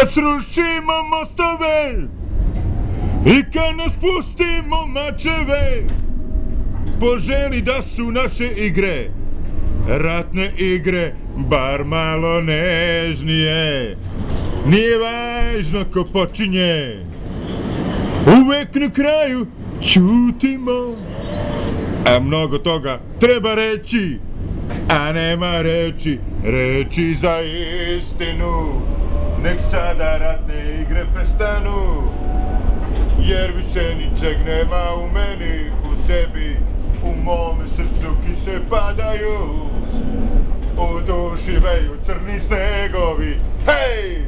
Kad srušimo mostove i kad nas pustimo mačeve, poželi da su naše igre ratne igre, bar malo nežnije. Nije važno ko počinje, uvek na kraju ćutimo. A mnogo toga treba reći, a nema reči za istinu. Nek sada ratne igre prestanu, jer više ničeg nema u meni, u tebi, u mome srcu kiše padaju, u duši veju crni snegovi. Hej!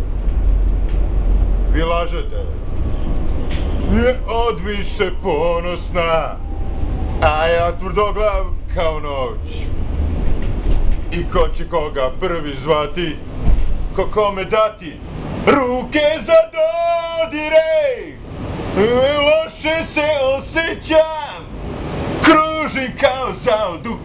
Vi lažete, je odviše ponosna, a ja tvrdoglav kao noć. I ko će koga prvi zvati, ko kome dati ruke za dodirej. Loše se osjećam, kružim kao zao duh.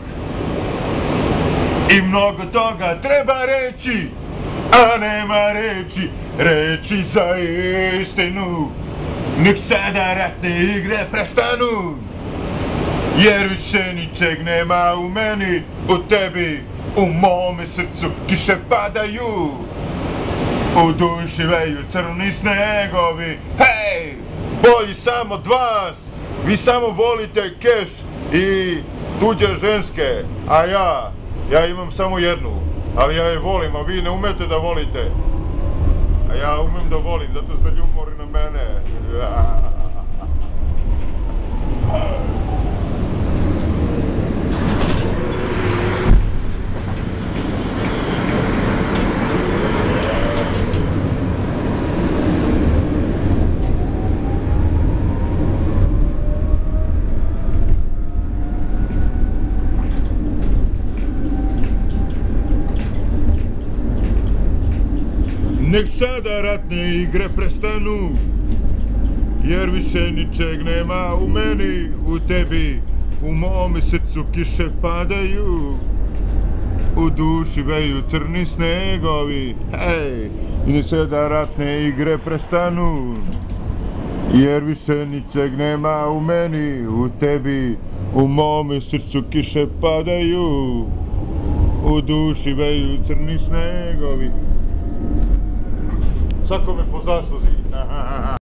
I mnogo toga treba reći, a nema reči za istinu. Nek sada ratne igre prestanu, jer više ničeg nema u meni, u tebi, u mome srcu kiše padaju, u duši veju crni snegovi. Hej! Bolji sam od vas, vi samo volite keš i tuđe ženske, a ja imam samo jednu, ali ja je volim, a vi ne umete da volite. A ja umem da volim, zato ste ljubomorni na mene. Nek sada ratne igre prestanu, jer više ničeg nema u meni, u tebi, u mome srcu kiše padaju, u duši veju crni snegovi. Hej! I nek sada ratne igre prestanu, jer više ničeg nema u meni, u tebi, u mome srcu kiše padaju, u duši veju crni snegovi. Svako me po zasluzi.